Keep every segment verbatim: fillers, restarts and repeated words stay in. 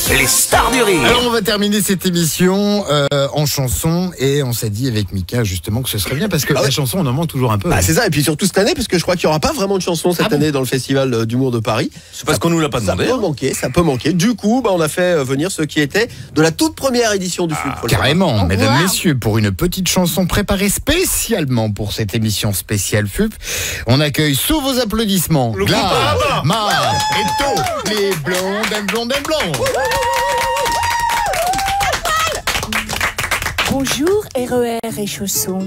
Les stars du rire. Alors on va terminer cette émission euh, en chanson et on s'est dit avec Mika justement que ce serait bien parce que ah ouais. la chanson on en manque toujours un peu. Bah, c'est ça, et puis surtout cette année parce que je crois qu'il n'y aura pas vraiment de chanson cette ah année bon dans le festival d'humour de Paris. C'est parce qu'on nous l'a pas demandé. Ça peut manquer, ça peut manquer. Du coup, bah, on a fait venir ceux qui étaient de la toute première édition du ah, F U P. Carrément, mesdames, wow. messieurs, pour une petite chanson préparée spécialement pour cette émission spéciale F U P, on accueille sous vos applaudissements Glas, Mar, Eto, les blondes and blondes and blondes. Bonjour R E R et chaussons.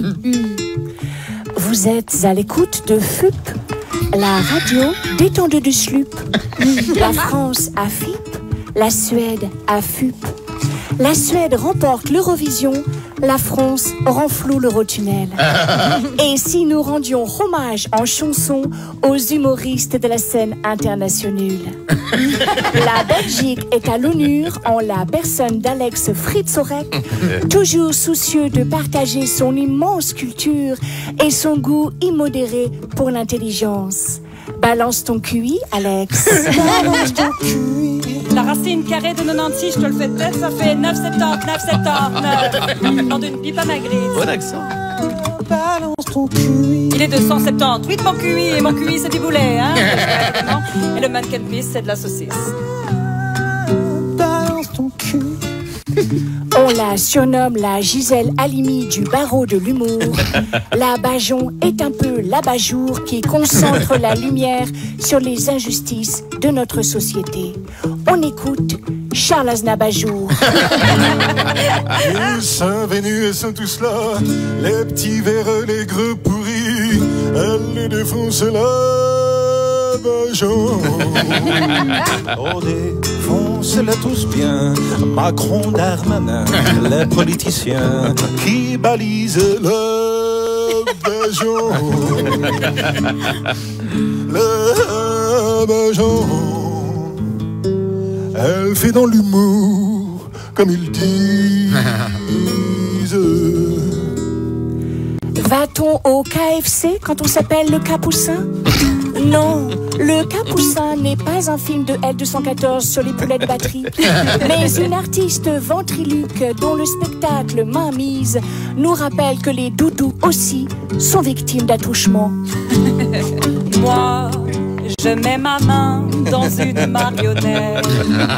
Vous êtes à l'écoute de F U P, la radio détendue du Slup. La France à F I P, la Suède à F U P. La Suède remporte l'Eurovision, la France renfloue l'Eurotunnel. Et si nous rendions hommage en chanson aux humoristes de la scène internationale? La Belgique est à l'honneur en la personne d'Alex Fritzorek, toujours soucieux de partager son immense culture et son goût immodéré pour l'intelligence. Balance ton Q I, Alex. Balance ton Q I. La racine carrée de quatre-vingt-six, je te le fais peut-être, ça fait neuf virgule soixante-dix, neuf virgule soixante-dix-neuf. Dans une pipe à Magritte. Bon accent. Balance ton Q I. Il est de cent soixante-dix-huit mon Q I, et mon Q I c'est du boulet, hein. Et le mannequin piece c'est de la saucisse. Balance ton Q I. On la surnomme la Gisèle Halimi du barreau de l'humour. La Bajon est un peu l'abat-jour qui concentre la lumière sur les injustices de notre société. On écoute Charles Aznavour. Ils sont venus et sont tous là, les petits verres, les gros pourris, elle les défonce la Bajon. On défonce-la tous bien, Macron, Darmanin, les politiciens qui balisent la Bajon. La Bajon, elle fait dans l'humour comme ils disent. Va-t-on au K F C quand on s'appelle le Capoussin? Non, le Capoussin n'est pas un film de L deux cent quatorze sur les poulets de batterie, mais une artiste ventriloque dont le spectacle Mainmise nous rappelle que les doudous aussi sont victimes d'attouchements. Moi, je mets ma main dans une marionnette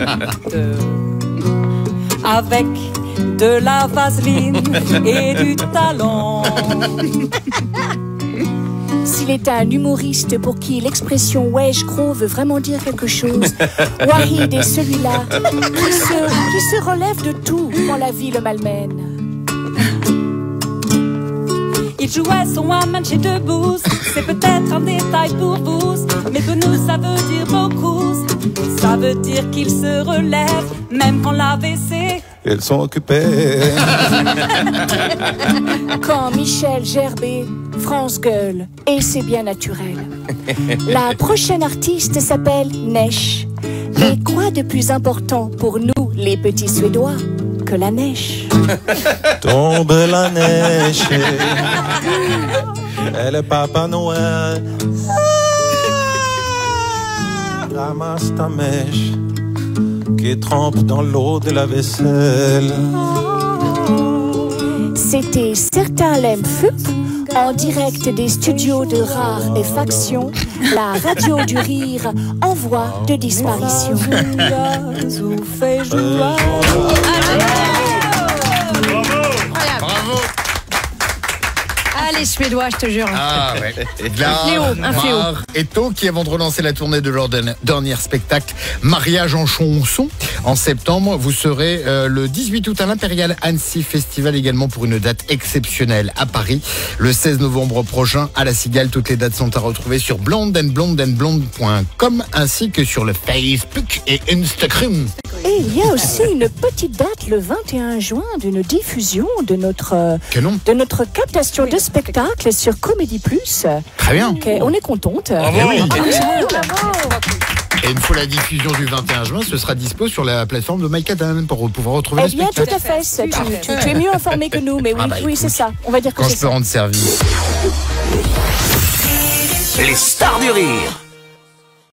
avec de la vaseline et du talent. S'il est un humoriste pour qui l'expression « wesh gros » veut vraiment dire quelque chose, Wahid est celui-là qui se, qui se relève de tout quand la vie le malmène. Il jouait son one-man chez Debouze, c'est peut-être un détail pour vous, mais pour nous ça veut dire beaucoup. Ça veut dire qu'il se relève, même quand l'A V C... Ils sont occupés. Quand Michel Gerbet, France gueule, et c'est bien naturel. La prochaine artiste s'appelle Neige. Mais quoi de plus important pour nous, les petits Suédois, que la neige? Tombe la neige, et le Papa Noël ramasse ta mèche qui trempe dans l'eau de la vaisselle. C'était Certains l'aiment F U P, en direct des studios de Rare et Faction, la radio du rire en voie de disparition. Ah, les Suédois, je te jure. Ah ouais. Un fléau, un fléau. Mar et To qui avant de relancer la tournée de leur dernier spectacle Mariage en chanson en septembre. Vous serez euh, le dix-huit août à l'Impérial Annecy Festival également pour une date exceptionnelle à Paris. Le seize novembre prochain à La Cigale. Toutes les dates sont à retrouver sur blonde and blonde and blonde point com ainsi que sur le Facebook et Instagram. Et il y a aussi une petite date le vingt et un juin d'une diffusion de notre, euh, de notre captation de spectacle sur Comédie Plus. Très bien. Okay, on est contente. Bravo. Ah, oui. bravo. Et une fois la diffusion du vingt et un juin, ce sera dispo sur la plateforme de MyCanal pour pouvoir retrouver eh le bien, spectacle. tout à fait. Tu, tu, tu es mieux informé que nous, mais oui, ah bah, oui, c'est ça. On va dire que quand c'est je peux ça. rendre service. Les stars du rire.